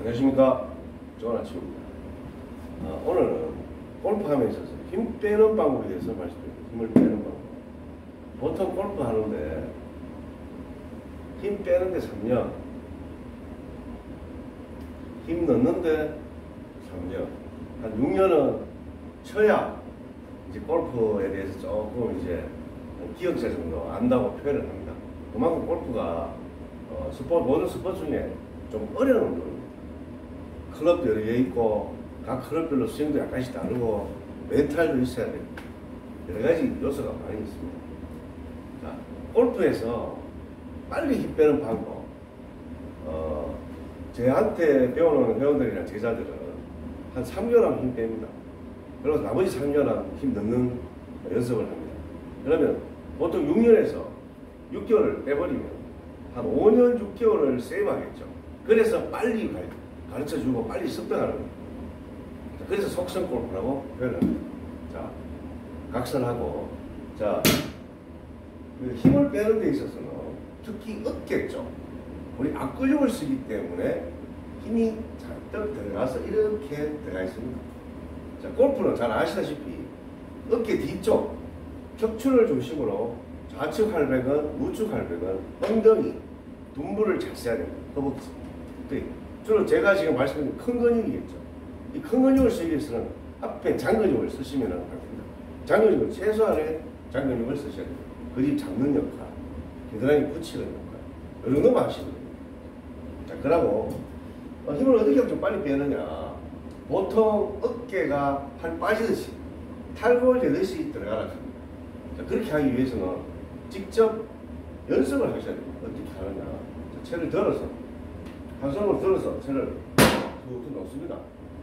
안녕하십니까. 좋은 아침입니다. 오늘은 골프함에 있어서 힘 빼는 방법에 대해서 말씀드립니다. 힘을 빼는 방법. 보통 골프 하는데 힘 빼는 데 3년, 힘 넣는데 3년, 한 6년은 쳐야 이제 골프에 대해서 조금 이제 기억자 정도 안다고 표현을 합니다. 그만큼 골프가 모든 스포츠 중에 좀 어려운 운동입니다. 클럽도 여러 개 있고 각 클럽별로 스윙도 약간씩 다르고 멘탈도 있어야 되고 여러 가지 요소가 많이 있습니다. 자, 골프에서 빨리 힘 빼는 방법. 저한테 배워놓은 회원들이나 제자들은 한 3개월 하면 힘 뺍니다. 그래서 나머지 3년은 힘 넣는 연습을 합니다. 그러면 보통 6년에서 6개월을 빼버리면 한 5년, 6개월을 세이브하겠죠. 그래서 빨리 가르쳐주고 빨리 습득하는 거예요. 그래서 속성 골프라고 표현합니다. 자, 각설하고, 자, 그 힘을 빼는 데 있어서는 특히 어깨 쪽, 우리 앞근육을 쓰기 때문에 힘이 잔뜩 들어가서 이렇게 들어가 있습니다. 자, 골프는 잘 아시다시피 어깨 뒤쪽, 척추를 중심으로 좌측 할배근, 우측 할배근, 엉덩이, 둔부를 잘 써야 됩니다. 허벅지. 주로 제가 지금 말씀드린 큰 근육이겠죠. 이 큰 근육을 쓰기 위해서는 앞에 장근육을 쓰시면 안 됩니다. 장근육을 최소한의 장근육을 쓰셔야 됩니다. 그립 잡는 역할, 겨드랑이 붙이는 역할, 이런 것만 하시면 됩니다. 자, 그러고 힘을 어떻게 하면 좀 빨리 빼느냐. 보통 어깨가 팔 빠지듯이 탈골 되듯이 들어가라 합니다. 자, 그렇게 하기 위해서는 직접 연습을 하셔야 됩니다. 어떻게 하느냐. 자, 채를 들어서 한 손으로 들어서 채를 툭툭 놓습니다.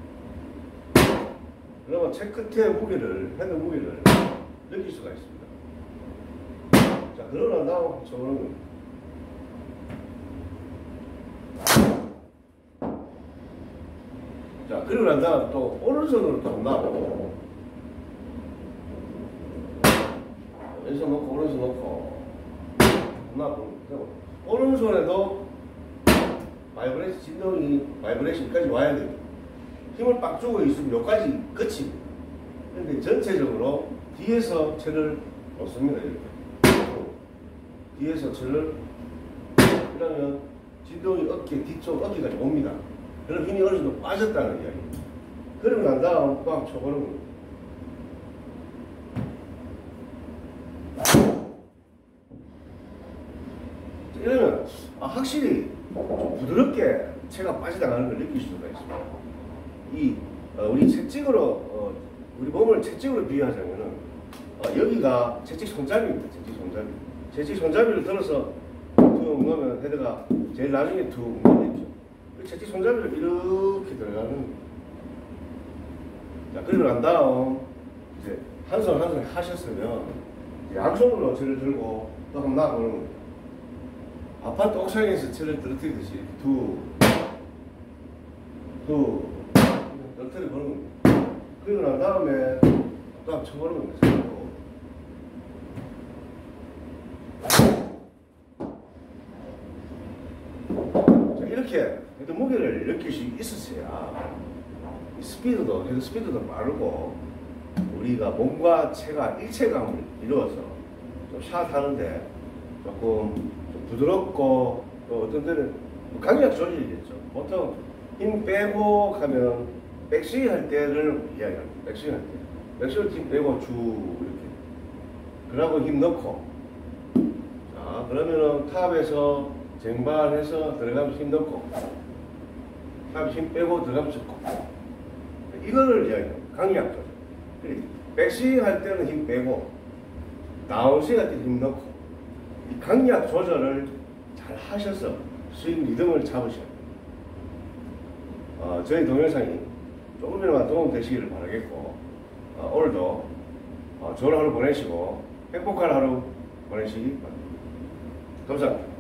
그러면 채 끝에 무게를, 핸들 무게를 느낄 수가 있습니다. 자, 그러고 난 다음 저는 자, 그리고 난 다음 또 오른손으로 또 나오고 왼손 놓고 오른손 놓고 나오고 오른손에도 바이브레이션, 진동이 바이브레이션까지 와야 됩니다. 힘을 빡 주고 있으면 여기까지 끝입니다. 그런데 전체적으로 뒤에서 채를 놓습니다. 이렇게. 뒤에서 채를, 그러면 진동이 어깨 뒤쪽 어깨까지 옵니다. 그럼 힘이 어느 정도 빠졌다는 이야기입니다. 그러고 난 다음 또 한번 쳐보는 겁니다. 이러면 확실히 좀 부드럽게 채가 빠져나가는 걸 느낄 수가 있습니다. 우리 채찍으로 우리 몸을 채찍으로 비유하자면은 여기가 채찍 손잡이입니다. 채찍 손잡이. 채찍 손잡이를 들어서 툭 넣으면 헤드가 제일 나중에 툭 넣어있죠. 채찍 손잡이를 이렇게 들어가는. 자, 그리고 난 다음 이제 한 손 한 손 하셨으면 양손으로 채를 들고 또 한번 나가보는 겁니다. 아파트 옥상에서 채를 떨어뜨리듯이 툭 떨어뜨려 보는 겁니다. 그리고 난 다음에 또 한번 쳐보는 겁니다. 자, 이렇게 헤드 무게를 느낄 수 있으셔야 스피드도, 헤드 스피드도 빠르고 우리가 몸과 채가 일체감을 이루어서 좀 샷 하는데 조금 좀 부드럽고 또 어떤 때는 강약 조절이겠죠. 보통 힘 빼고 가면 백스윙 할 때를 이야기합니다. 백스윙 할 때. 백스윙 힘 빼고 쭉 이렇게. 그러고 힘 넣고. 자, 그러면은 탑에서 쟁반해서 들어가면서 힘 넣고. 탑 힘 빼고 들어가면서 고. 이거를 이야기합니다. 강약 조절. 백스윙 할 때는 힘 빼고, 다운스윙 할 때 힘 넣고. 이 강약 조절을 잘 하셔서 스윙 리듬을 잡으셔야 돼요. 저희 동영상이 조금이나마 도움 되시기를 바라겠고, 오늘도 좋은 하루 보내시고 행복한 하루 보내시기 바랍니다. 감사합니다.